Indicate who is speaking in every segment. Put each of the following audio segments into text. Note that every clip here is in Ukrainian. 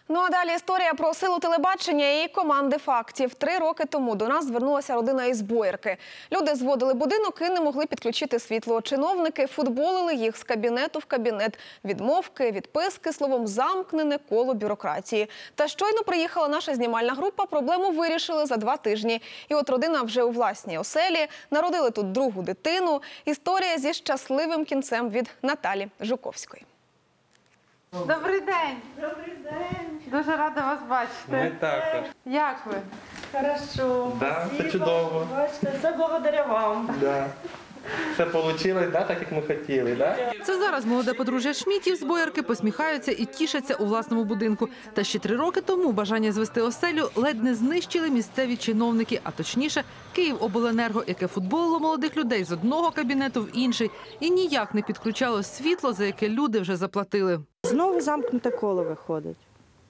Speaker 1: Ну а далі історія про силу телебачення і команди фактів. 3 роки тому до нас звернулася родина із Боярки. Люди зводили будинок і не могли підключити світло. Чиновники футболили їх з кабінету в кабінет. Відмовки, відписки, словом, замкнене коло бюрократії. Та щойно приїхала наша знімальна група, проблему вирішили за 2 тижні. І от родина вже у власній оселі, народили тут другу дитину. Історія зі щасливим кінцем від Наталі Жуковської.
Speaker 2: Добрий день!
Speaker 3: Добрий день!
Speaker 2: Дуже рада вас бачити.
Speaker 4: Ми також.
Speaker 2: Як ви?
Speaker 3: Хорошо.
Speaker 4: Да,
Speaker 3: Спасибо.
Speaker 4: це чудово.
Speaker 3: Бачите, все благодаря вам.
Speaker 4: Да. Все вийшло, да, так як ми хотіли, да?
Speaker 2: Це зараз молоде подружжя Шмітів з Боярки посміхаються і тішаться у власному будинку. Та ще 3 роки тому бажання звести оселю ледь не знищили місцеві чиновники, а точніше Київобленерго, яке футболило молодих людей з одного кабінету в інший і ніяк не підключало світло, за яке люди вже заплатили.
Speaker 5: Знову замкнуте коло виходить.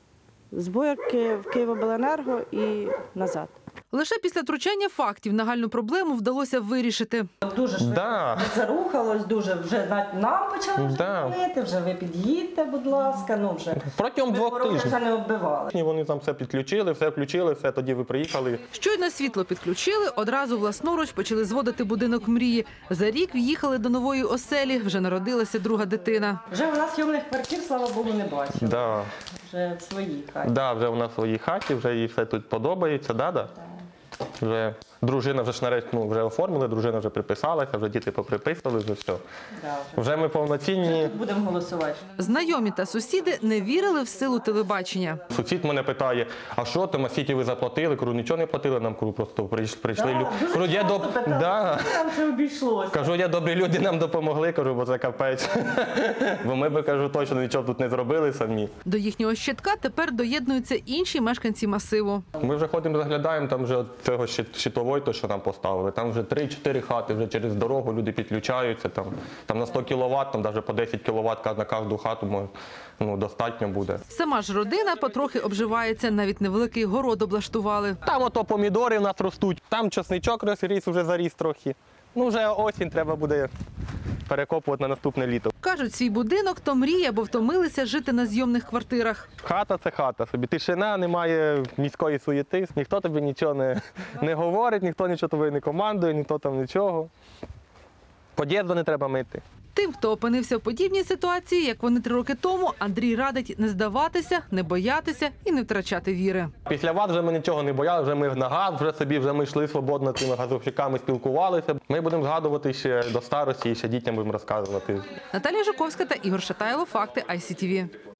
Speaker 5: З Боярки в Київобленерго і назад.
Speaker 2: Лише після втручання фактів нагальну проблему вдалося вирішити.
Speaker 3: Дуже швидко
Speaker 4: Да.
Speaker 3: зарухалось, дуже вже нам почали
Speaker 4: Да.
Speaker 3: дзвонити, вже ви під'їдьте, будь ласка, ну вже.
Speaker 4: Протягом 2
Speaker 3: Ми вже
Speaker 4: тижнів.
Speaker 3: не оббивали.
Speaker 4: Вони там все підключили, все включили, все, тоді ви приїхали.
Speaker 2: Щойно світло підключили, одразу власноруч почали зводити будинок мрії. За рік в'їхали до нової оселі, вже народилася друга дитина.
Speaker 3: Вже у нас зйомних квартир, слава Богу, не бачили.
Speaker 4: Да.
Speaker 3: Вже в своїй хаті.
Speaker 4: Да, вже вона в своїй хаті, вже їй все тут подобається, да? Вже дружина вже ж нарешті, ну, вже оформили, дружина вже приписалася, вже діти поприписували, вже все.
Speaker 3: Да,
Speaker 4: Вже ми повноцінні.
Speaker 3: Тут будемо голосувати.
Speaker 2: Знайомі та сусіди не вірили в силу телебачення.
Speaker 4: Сусід мене питає, а що там, а скільки ви заплатили? Кажу, нічого не платили, нам кажу, просто прийшли.
Speaker 3: Дуже
Speaker 4: Кажу, я
Speaker 3: часто питали,
Speaker 4: да.
Speaker 3: скільки нам це обійшлося.
Speaker 4: Кажу, я добрі люди нам допомогли, кажу, бо це капець. Бо ми би, кажу, точно нічого тут не зробили самі.
Speaker 2: До їхнього щитка тепер доєднуються інші мешканці масиву.
Speaker 4: Ми вже ходимо, заглядаємо, там вже от цього щитової, то, що нам поставили. Там вже 3-4 хати, вже через дорогу люди підключаються. Там на 100 кВт, там навіть по 10 кВт на кожну хату достатньо буде.
Speaker 2: Сама ж родина потрохи обживається, навіть невеликий город облаштували.
Speaker 4: Там ото помідори в нас ростуть, там чесничок ріс, вже заріс трохи. Ну вже осінь, треба буде перекопувати на наступне літо.
Speaker 2: Кажуть, свій будинок – то мрія, бо втомилися жити на зйомних квартирах.
Speaker 4: Хата – це хата собі. Тишина, немає міської суєти, ніхто тобі нічого не говорить, ніхто нічого тобі не командує, ніхто там нічого. Під'їзду не треба мити.
Speaker 2: Тим, хто опинився в подібній ситуації, як вони 3 роки тому, Андрій радить не здаватися, не боятися і не втрачати віри.
Speaker 4: Після вас вже ми нічого не боялися, вже ми на газ, вже ми йшли свободно цими газовщиками, спілкувалися. Ми будемо згадувати ще до старості і ще дітям будемо розказувати.
Speaker 2: Наталія Жуковська та Ігор Шатайло. Факти ICTV.